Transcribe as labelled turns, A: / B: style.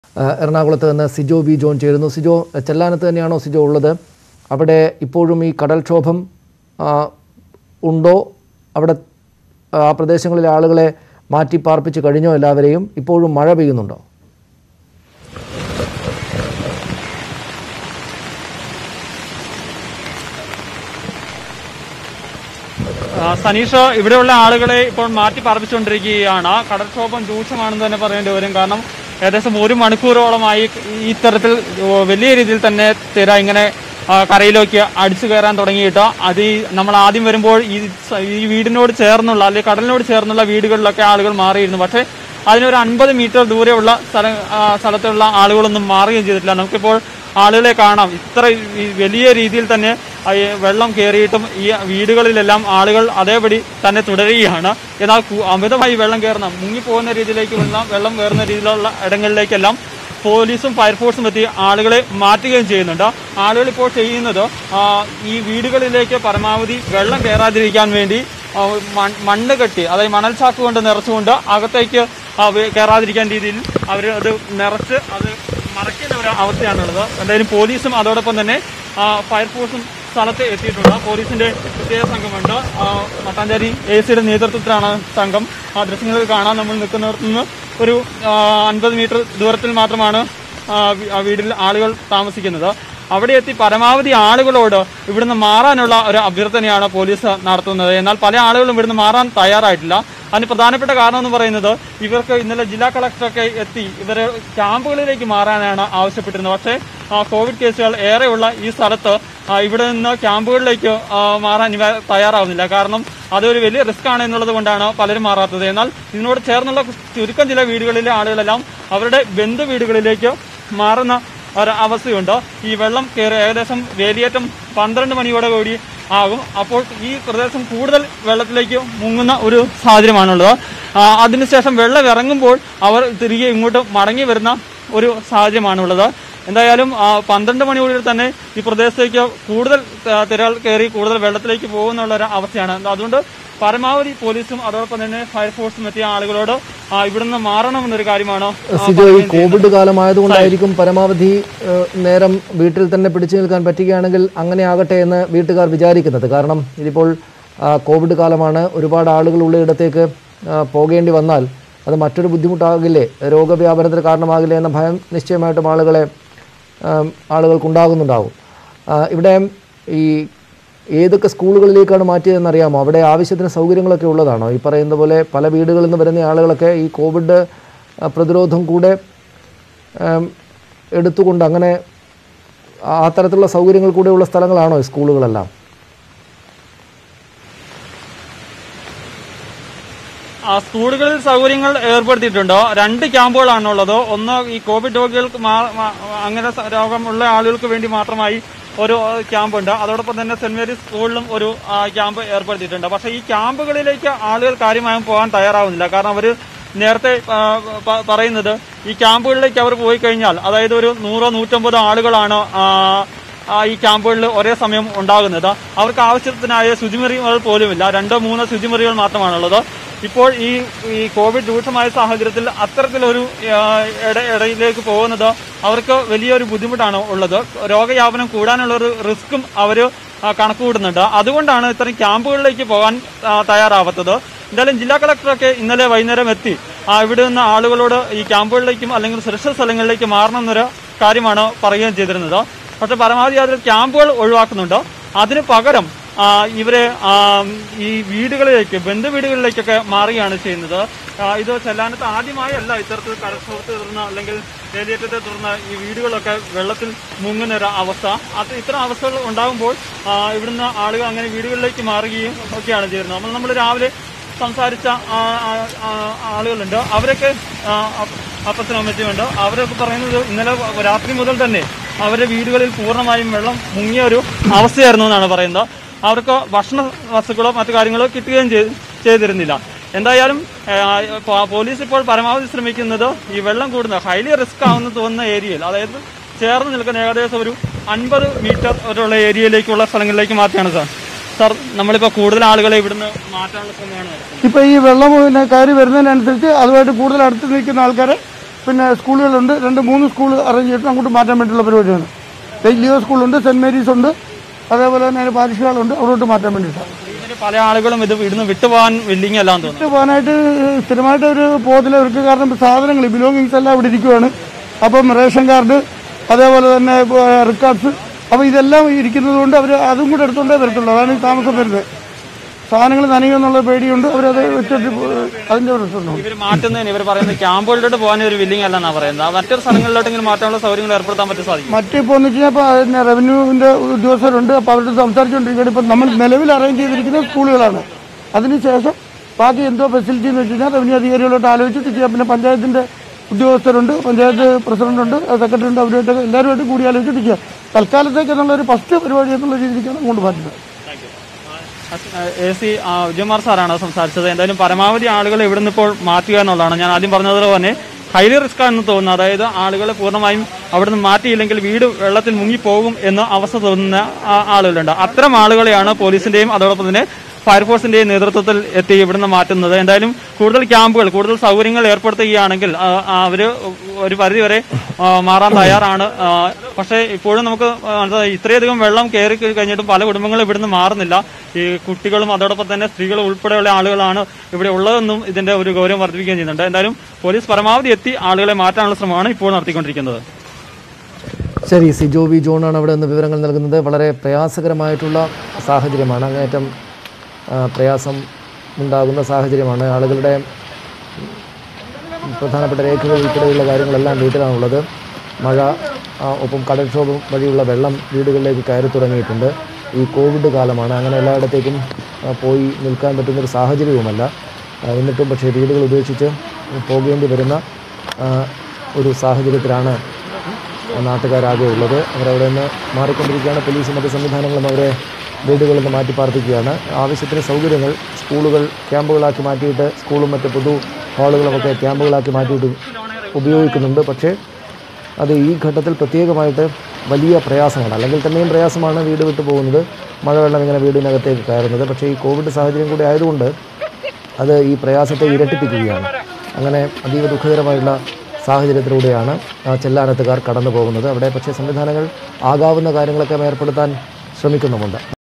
A: എറണാകുളത്ത് നിന്ന് Sijo V John ചേരുന്നു. സിജോ, ചെല്ലാനത്ത് തന്നെയാണോ സിജോ ഉള്ളത്? അവിടെ ഇപ്പോഴും ഈ കടൽക്ഷോഭം ഉണ്ടോ? അവിടെ ആ പ്രദേശങ്ങളിലെ ആളുകളെ മാറ്റി പാർപ്പിച്ച് കഴിഞ്ഞോ? എല്ലാവരെയും ഇപ്പോഴും മഴ പെയ്യുന്നുണ്ടോ?
B: സനീഷ്, ഇവിടെയുള്ള ആളുകളെ ഇപ്പോൾ മാറ്റി പാർപ്പിച്ചുകൊണ്ടിരിക്കുകയാണ്. കടൽക്ഷോഭം രൂക്ഷമാണെന്ന് തന്നെ പറയേണ്ടി വരും. കാരണം ഏകദേശം 1 മണിക്കൂറോളമായി ഇത്തരത്തിൽ വലിയ രീതിയിൽ തന്നെ തിര ഇങ്ങനെ കരയിലേക്ക് അടിച്ചു കയറാൻ തുടങ്ങിയിട്ട് അത് നമ്മൾ ആദ്യം വരുമ്പോൾ ഈ വീടിനോട് ചേർന്നുള്ള അല്ലെങ്കിൽ കടലിനോട് ചേർന്നുള്ള വീടുകളിലൊക്കെ ആളുകൾ മാറിയിരുന്നു. പക്ഷേ അതിനൊരു 50 മീറ്റർ ദൂരെയുള്ള സ്ഥലത്തുള്ള ആളുകളൊന്നും മാറുകയും ചെയ്തിട്ടില്ല. നമുക്കിപ്പോൾ ആളുകളെ കാണാം. ഇത്ര വലിയ രീതിയിൽ തന്നെ വെള്ളം കയറിയിട്ടും ഈ വീടുകളിലെല്ലാം ആളുകൾ അതേപടി തന്നെ തുടരുകയാണ്. എന്നാൽ അമിതമായി വെള്ളം കയറുന്ന മുങ്ങിപ്പോകുന്ന രീതിയിലേക്ക് വെള്ളം കയറുന്ന രീതിയിലുള്ള ഇടങ്ങളിലേക്കെല്ലാം പോലീസും ഫയർഫോഴ്സും എത്തി ആളുകളെ മാറ്റുകയും ചെയ്യുന്നുണ്ട്. ആളുകൾ ഇപ്പോൾ ചെയ്യുന്നത് ഈ വീടുകളിലേക്ക് പരമാവധി വെള്ളം കയറാതിരിക്കാൻ വേണ്ടി മണ്ണ് കെട്ടി, അതായത് മണൽ ചാക്ക് കൊണ്ട് നിറച്ചുകൊണ്ട് അകത്തേക്ക് കയറാതിരിക്കാൻ രീതിയിൽ അവർ അത് നിറച്ച് അത് മറയ്ക്കുന്ന ഒരു അവസ്ഥയാണുള്ളത്. എന്തായാലും പോലീസും അതോടൊപ്പം തന്നെ ഫയർഫോഴ്സും സ്ഥലത്ത് എത്തിയിട്ടുണ്ട്. പോലീസിന്റെ പ്രത്യേക സംഘമുണ്ട്. മട്ടാഞ്ചേരി AC-യുടെ നേതൃത്വത്തിലാണ് സംഘം. ആ ദൃശ്യങ്ങൾ കാണാൻ നമ്മൾ നിൽക്കുന്നിടത്തു നിന്ന് ഒരു 50 മീറ്റർ ദൂരത്തിൽ മാത്രമാണ് വീട്ടിൽ ആളുകൾ താമസിക്കുന്നത്. അവിടെ എത്തി പരമാവധി ആളുകളോട് ഇവിടുന്ന് മാറാനുള്ള ഒരു അഭ്യർത്ഥനയാണ് പോലീസ് നടത്തുന്നത്. എന്നാൽ പല ആളുകളും ഇവിടുന്ന് മാറാൻ തയ്യാറായിട്ടില്ല. അതിന് പ്രധാനപ്പെട്ട കാരണം എന്ന് പറയുന്നത് ഇവർക്ക് ഇന്നലെ ജില്ലാ കളക്ടറൊക്കെ എത്തി ഇവരെ ക്യാമ്പുകളിലേക്ക് മാറാനാണ് ആവശ്യപ്പെട്ടിരുന്നത്. പക്ഷേ കോവിഡ് കേസുകൾ ഏറെയുള്ള ഈ സ്ഥലത്ത് ഇവിടെ നിന്ന് ക്യാമ്പുകളിലേക്ക് മാറാൻ ഇവ തയ്യാറാവുന്നില്ല. കാരണം അതൊരു വലിയ റിസ്ക് ആണ് എന്നുള്ളത് കൊണ്ടാണ് പലരും മാറാത്തത്. എന്നാൽ ഇതിനോട് ചേർന്നുള്ള ചുരുക്കം ചില വീടുകളിലെ ആളുകളെല്ലാം അവരുടെ ബന്ധു വീടുകളിലേക്ക് മാറുന്ന ഒരു അവസ്ഥയുണ്ട്. ഈ വെള്ളം കയറി ഏകദേശം വേലിയേറ്റം 12 മണിയോടെ കൂടി ആകും. അപ്പോൾ ഈ പ്രദേശം കൂടുതൽ വെള്ളത്തിലേക്ക് മുങ്ങുന്ന ഒരു സാഹചര്യമാണുള്ളത്. അതിനുശേഷം വെള്ളം ഇറങ്ങുമ്പോൾ അവർ തിരികെ ഇങ്ങോട്ട് മടങ്ങി വരുന്ന ഒരു സാഹചര്യമാണുള്ളത്. എന്തായാലും 12 മണിയോടെ തന്നെ ഈ പ്രദേശത്തേക്ക് കൂടുതൽ തിരകൾ കയറി കൂടുതൽ വെള്ളത്തിലേക്ക് പോകുന്നുള്ള ഒരു അവസ്ഥയാണ്. അതുകൊണ്ട് പരമാവധി പോലീസും അതോടൊപ്പം തന്നെ ഫയർഫോഴ്സും എത്തിയ ആളുകളോട് ഇവിടുന്ന് മാറണമെന്നൊരു കാര്യമാണ്.
A: ഈ കോവിഡ് കാലമായതുകൊണ്ടായിരിക്കും പരമാവധി നേരം വീട്ടിൽ തന്നെ പിടിച്ചു നിൽക്കാൻ പറ്റുകയാണെങ്കിൽ അങ്ങനെ ആകട്ടെ എന്ന് വീട്ടുകാർ വിചാരിക്കുന്നത്. കാരണം ഇതിപ്പോൾ കോവിഡ് കാലമാണ്. ഒരുപാട് ആളുകളുള്ള ഇടത്തേക്ക് പോകേണ്ടി വന്നാൽ അത് മറ്റൊരു ബുദ്ധിമുട്ടാകില്ലേ, രോഗവ്യാപനത്തിന് കാരണമാകില്ലേ എന്ന ഭയം നിശ്ചയമായിട്ടും ആളുകൾക്കുണ്ടാകുന്നുണ്ടാവും. ഇവിടെ ഈ ഏതൊക്കെ സ്കൂളുകളിലേക്കാണ് മാറ്റിയതെന്നറിയാമോ? അവിടെ ആവശ്യത്തിന് സൗകര്യങ്ങളൊക്കെ ഉള്ളതാണോ? ഈ പറയുന്ന പോലെ പല വീടുകളിൽ നിന്ന് വരുന്ന ആളുകളൊക്കെ ഈ കോവിഡ് പ്രതിരോധം കൂടെ എടുത്തുകൊണ്ട് അങ്ങനെ ആ തരത്തിലുള്ള സൗകര്യങ്ങൾ കൂടെയുള്ള സ്ഥലങ്ങളാണോ ഈ സ്കൂളുകളെല്ലാം?
B: സ്കൂളുകളിൽ സൗകര്യങ്ങൾ ഏർപ്പെടുത്തിയിട്ടുണ്ട്. 2 ക്യാമ്പുകളാണുള്ളത്. ഒന്ന് ഈ കോവിഡ് രോഗികൾക്ക് അങ്ങനെ രോഗമുള്ള ആളുകൾക്ക് വേണ്ടി മാത്രമായി ഒരു ക്യാമ്പുണ്ട്. അതോടൊപ്പം തന്നെ സെന്റ് മേരീസ് സ്കൂളിലും ഒരു ക്യാമ്പ് ഏർപ്പെടുത്തിയിട്ടുണ്ട്. പക്ഷേ ഈ ക്യാമ്പുകളിലേക്ക് ആളുകൾ കാര്യമായും പോകാൻ തയ്യാറാവുന്നില്ല. കാരണം അവർ നേരത്തെ പറയുന്നത് ഈ ക്യാമ്പുകളിലേക്ക് അവർ പോയി കഴിഞ്ഞാൽ, അതായത് ഒരു 100-150 ആളുകളാണ് ഈ ക്യാമ്പുകളിൽ ഒരേ സമയം ഉണ്ടാകുന്നത്. അവർക്ക് ആവശ്യത്തിനായ ശുചിമുറികൾ പോലുമില്ല. 2-3 ശുചിമുറികൾ മാത്രമാണുള്ളത്. ഇപ്പോൾ ഈ കോവിഡ് രൂക്ഷമായ സാഹചര്യത്തിൽ അത്തരത്തിലൊരു ഇടയിലേക്ക് പോകുന്നത് അവർക്ക് വലിയൊരു ബുദ്ധിമുട്ടാണ് ഉള്ളത്. രോഗവ്യാപനം കൂടാനുള്ളൊരു റിസ്ക്കും അവർ കണക്കുകൂടുന്നുണ്ട്. അതുകൊണ്ടാണ് ഇത്തരം ക്യാമ്പുകളിലേക്ക് പോകാൻ തയ്യാറാവാത്തത്. എന്തായാലും ജില്ലാ കളക്ടറൊക്കെ ഇന്നലെ വൈകുന്നേരം എത്തി ഇവിടെ നിന്ന് ആളുകളോട് ഈ ക്യാമ്പുകളിലേക്കും അല്ലെങ്കിൽ സുരക്ഷിത സ്ഥലങ്ങളിലേക്ക് മാറണമെന്നൊരു കാര്യമാണ് പറയുകയും ചെയ്തിരുന്നത്. പക്ഷെ പരമാവധി അതിൽ ക്യാമ്പുകൾ ഒഴിവാക്കുന്നുണ്ട്. അതിന് പകരം ഇവരെ ഈ വീടുകളിലേക്ക്, ബന്ധു വീടുകളിലേക്കൊക്കെ മാറുകയാണ് ചെയ്യുന്നത്. ഇത് ചെല്ലാനത്ത് ആദ്യമായല്ല ഇത്തരത്തിൽ കടൽക്ഷോഭത്തെ തുടർന്ന് അല്ലെങ്കിൽ വേലിയേറ്റത്തെ തുടർന്ന് ഈ വീടുകളൊക്കെ വെള്ളത്തിൽ മുങ്ങുന്ന ഒരു അവസ്ഥ. ഇത്തരം അവസ്ഥകൾ ഉണ്ടാകുമ്പോൾ ഇവിടുന്ന് ആളുകൾ അങ്ങനെ വീടുകളിലേക്ക് മാറുകയും ഒക്കെയാണ് ചെയ്യുന്നത്. നമ്മൾ രാവിലെ സംസാരിച്ച ആളുകളുണ്ട്. അവരൊക്കെ അപ്പച്ചനും അമ്മച്ചിയുണ്ട്. അവരൊക്കെ പറയുന്നത് ഇന്നലെ രാത്രി മുതൽ തന്നെ അവരുടെ വീടുകളിൽ പൂർണ്ണമായും വെള്ളം മുങ്ങിയ ഒരു അവസ്ഥയായിരുന്നു എന്നാണ് പറയുന്നത്. അവർക്ക് ഭക്ഷണ വസ്തുക്കളോ മറ്റു കാര്യങ്ങളോ കിട്ടുകയും ചെയ്തിരുന്നില്ല. എന്തായാലും പോലീസ് ഇപ്പോൾ പരമാവധി ശ്രമിക്കുന്നത് ഈ വെള്ളം കൂടുന്ന ഹൈലി റിസ്ക് ആവുന്ന തോന്നുന്ന ഏരിയയിൽ, അതായത് ചേർന്ന് നിൽക്കുന്ന ഏകദേശം ഒരു 50 മീറ്റർ വരെയുള്ള ഏരിയയിലേക്കുള്ള സ്ഥലങ്ങളിലേക്ക് മാറ്റിയാണ് സാർ നമ്മളിപ്പോൾ കൂടുതൽ ആളുകളെ ഇവിടുന്ന് മാറ്റാനുള്ള ശ്രമമാണ്.
C: ഇപ്പോൾ ഈ വെള്ളം കയറി വരുന്നതിനനുസരിച്ച് അതുമായിട്ട് കൂടുതൽ അടുത്ത് നിൽക്കുന്ന ആൾക്കാരെ പിന്നെ സ്കൂളുകളുണ്ട്, 2-3 സ്കൂൾ അറേഞ്ച് ചെയ്തിട്ട് അങ്ങോട്ട് മാറ്റാൻ വേണ്ടിയിട്ടുള്ള പരിപാടിയാണ്. ലിയോ സ്കൂളുണ്ട്, സെൻറ്റ് മേരീസ് ഉണ്ട്, അതേപോലെ തന്നെ അതിന് പാരിഷ് ഹാളുണ്ട്, അവിടോട്ട് മാറ്റാൻ വേണ്ടിയിട്ടാണ്.
B: പല ആളുകളും ഇത് ഇവിടുന്ന് വിട്ടുപോകാൻ വില്ലിങ് എല്ലാം തോന്നുന്നു.
C: വിട്ടുപോകാനായിട്ട് സ്ഥിരമായിട്ട് ഒരു പോകത്തില്ല അവർക്ക്. കാരണം സാധനങ്ങൾ ബിലോങ്ങിങ്സ് എല്ലാം ഇവിടെ ഇരിക്കുവാണ്. അപ്പം റേഷൻ കാർഡ്, അതേപോലെ തന്നെ റെക്കോർഡ്സ്, അപ്പോൾ ഇതെല്ലാം ഇരിക്കുന്നത് കൊണ്ട് അവർ അതും കൂടെ എടുത്തുകൊണ്ടേ വരത്തുള്ളൂ. അതാണ് ഈ താമസം വരുന്നത്. സാധനങ്ങൾ നനയുമെന്നുള്ള പേടിയുണ്ട്, അവരത് വെച്ചിട്ട് അതിൻ്റെ പ്രശ്നമുണ്ട്.
B: ഇവർ മാറ്റുന്നതിന് ഇവർ പറയുന്നത് ക്യാമ്പുകളിലോട്ട് പോകാൻ ഒരു വില്ലിങ് അല്ലെന്നാണ് പറയുന്നത്. മറ്റൊരു സ്ഥലങ്ങളിലോട്ടെങ്കിലും മാറ്റാനുള്ള സൗകര്യങ്ങൾ ഏർപ്പെടുത്താൻ പറ്റും സാധിക്കും.
C: മറ്റിപ്പോൾ എന്ന് വെച്ച് കഴിഞ്ഞാൽ റവന്യൂവിൻ്റെ ഉദ്യോഗസ്ഥരുണ്ട്, അപ്പോൾ അവരുടെ സംസാരിച്ചുകൊണ്ടിരിക്കുകയാണ്. ഇപ്പം നമ്മൾ നിലവിൽ അറേഞ്ച് ചെയ്തിരിക്കുന്ന സ്കൂളുകളാണ്. അതിനുശേഷം ബാക്കി എന്തോ ഫെസിലിറ്റി എന്ന് വെച്ച് കഴിഞ്ഞാൽ റവന്യൂ അധികാരികളോട്ട് ആലോചിച്ചിട്ട് ചെയ്യാം. പിന്നെ പഞ്ചായത്തിൻ്റെ ഉദ്യോഗസ്ഥരുണ്ട്, പഞ്ചായത്ത് പ്രസിഡന്റുണ്ട്, സെക്രട്ടറി ഉണ്ട്, അവരുമായിട്ട് എല്ലാവരുമായിട്ട് കൂടി ആലോചിച്ചിട്ട് ചെയ്യാം. തൽക്കാലത്തേക്ക് എന്നുള്ളൊരു ഫസ്റ്റ് പരിപാടി എന്നുള്ള രീതിക്കാണ് അങ്ങോട്ട് മാറ്റുന്നത്.
B: AC വിജയകുമാർ സാറാണ് സംസാരിച്ചത്. എന്തായാലും പരമാവധി ആളുകൾ ഇവിടുന്ന് ഇപ്പോൾ മാറ്റുക എന്നുള്ളതാണ്. ഞാൻ ആദ്യം പറഞ്ഞതുപോലെ തന്നെ ഹൈലി റിസ്ക് ആണെന്ന് തോന്നുന്നു. അതായത് ആളുകൾ പൂർണ്ണമായും അവിടുന്ന് മാറ്റിയില്ലെങ്കിൽ വീട് വെള്ളത്തിൽ മുങ്ങിപ്പോകും എന്ന അവസ്ഥ തോന്നുന്ന ആളുകളുണ്ട്. അത്തരം ആളുകളെയാണ് പോലീസിന്റെയും അതോടൊപ്പം തന്നെ ഫയർഫോഴ്സിന്റെയും നേതൃത്വത്തിൽ എത്തി ഇവിടുന്ന് മാറ്റുന്നത്. എന്തായാലും കൂടുതൽ ക്യാമ്പുകൾ, കൂടുതൽ സൗകര്യങ്ങൾ ഏർപ്പെടുത്തുകയാണെങ്കിൽ അവർ ഒരു പരിധിവരെ മാറാൻ തയ്യാറാണ്. പക്ഷേ ഇപ്പോഴും നമുക്ക് ഇത്രയധികം വെള്ളം കയറി കഴിഞ്ഞിട്ടും പല കുടുംബങ്ങളും ഇവിടുന്ന് മാറുന്നില്ല. ഈ കുട്ടികളും അതോടൊപ്പം തന്നെ സ്ത്രീകളും ഉൾപ്പെടെയുള്ള ആളുകളാണ് ഇവിടെ ഉള്ളതെന്നും ഇതിന്റെ ഒരു ഗൗരവം വർദ്ധിപ്പിക്കുകയും ചെയ്യുന്നുണ്ട്. എന്തായാലും പോലീസ് പരമാവധി എത്തി ആളുകളെ മാറ്റാനുള്ള ശ്രമമാണ് ഇപ്പോൾ നടത്തിക്കൊണ്ടിരിക്കുന്നത്.
A: ശരി, സിജോ വി ജോണാണ് അവിടെ നിന്ന് വിവരങ്ങൾ നൽകുന്നത്. വളരെ പ്രയാസകരമായിട്ടുള്ള സാഹചര്യമാണ്, അങ്ങേയറ്റം പ്രയാസം ഉണ്ടാകുന്ന സാഹചര്യമാണ്. ആളുകളുടെ പ്രധാനപ്പെട്ട രേഖകൾ ഉൾപ്പെടെയുള്ള കാര്യങ്ങളെല്ലാം വീട്ടിലാണുള്ളത്. മഴ ഒപ്പം കടൽക്ഷോഭം വഴിയുള്ള വെള്ളം വീടുകളിലേക്ക് കയറി തുടങ്ങിയിട്ടുണ്ട്. ഈ കോവിഡ് കാലമാണ്, അങ്ങനെ എല്ലായിടത്തേക്കും പോയി നിൽക്കാൻ പറ്റുന്നൊരു സാഹചര്യവുമല്ല. എന്നിട്ടും പക്ഷേ വീടുകൾ ഉപേക്ഷിച്ച് പോകേണ്ടി വരുന്ന ഒരു സാഹചര്യത്തിലാണ് നാട്ടുകാരാകെ ഉള്ളത്. അവരവിടെ നിന്ന് മാറിക്കൊണ്ടിരിക്കുകയാണ്. പോലീസും മറ്റ് സംവിധാനങ്ങളും അവരെ വീടുകളിൽ നിന്ന് മാറ്റി പാർപ്പിക്കുകയാണ്. ആവശ്യത്തിന് സൗകര്യങ്ങൾ സ്കൂളുകൾ ക്യാമ്പുകളാക്കി മാറ്റിയിട്ട്, സ്കൂളും മറ്റ് പൊതു ഹാളുകളുമൊക്കെ ക്യാമ്പുകളാക്കി മാറ്റിയിട്ട് ഉപയോഗിക്കുന്നുണ്ട്. പക്ഷേ അത് ഈ ഘട്ടത്തിൽ പ്രത്യേകമായിട്ട് വലിയ പ്രയാസമാണ്. അല്ലെങ്കിൽ തന്നെയും പ്രയാസമാണ് വീട് വിട്ടു പോകുന്നത്, മഴവെള്ളം ഇങ്ങനെ വീടിനകത്തേക്ക് കയറുന്നത്. പക്ഷേ ഈ കോവിഡ് സാഹചര്യം കൂടി ആയതുകൊണ്ട് അത് ഈ പ്രയാസത്തെ ഇരട്ടിപ്പിക്കുകയാണ്. അങ്ങനെ അതീവ ദുഃഖകരമായുള്ള സാഹചര്യത്തിലൂടെയാണ് ചെല്ലാനത്തുകാർ കടന്നു പോകുന്നത്. അവിടെ പക്ഷേ സംവിധാനങ്ങൾ ആകാവുന്ന കാര്യങ്ങളൊക്കെ ഏർപ്പെടുത്താൻ ശ്രമിക്കുന്നുമുണ്ട്.